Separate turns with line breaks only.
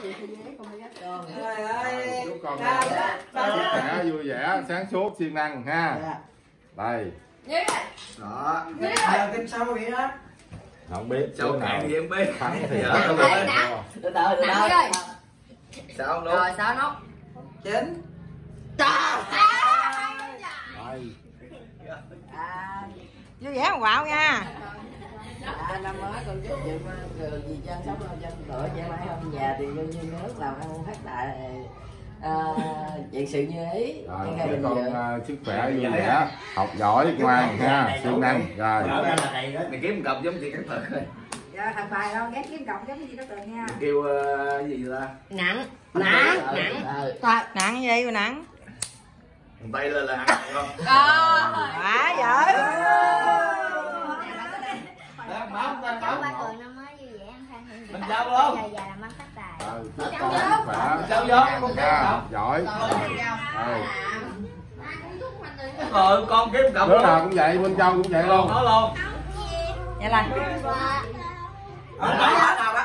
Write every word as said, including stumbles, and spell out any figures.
Trời ơi.
Chúc con khỏe, vui vẻ, sáng suốt, siêng năng ha. Đây.
Đó. Giờ kinh sâu vậy đó.
Không biết.
Sao cạn gì em biết.
Thắng thì
Từ từ từ từ.
Sao không
Rồi sao nó?
Chín.
Vui vẻ không quạo nha.
À, năm mới con chúc chị gì cho sống cho tuổi trẻ mãi hơn nhà thì vô như nước làm ăn phát tài chuyện sự như ý.
Rồi, để con uh, sức khỏe vui vẻ, học giỏi, ngoan ha, siêng năng. Rồi.
Mày kiếm một cọc giống chị Cát Tường thôi.
Dạ thằng bài đâu ghét kiếm cọc giống gì đó Tường nha.
Kêu uh, gì ta?
Nặng, nặng, nặng.
Thôi, nặng gì mà nặng?
Tay lên là ăn không?
Quá giỏi.
Cháu ba Tường năm mới vui vẻ ăn khang hiện
Mình sao luôn?
già làm ăn phát tài.
Rồi, chúc con sức khỏe.
Sao vô?
Ha, giỏi. Rồi.
Rồi con kiếm một cọc.
Đứa nào cũng vậy, bên Châu cũng vậy luôn.
Nó luôn.
Vậy là.
Ở đó nào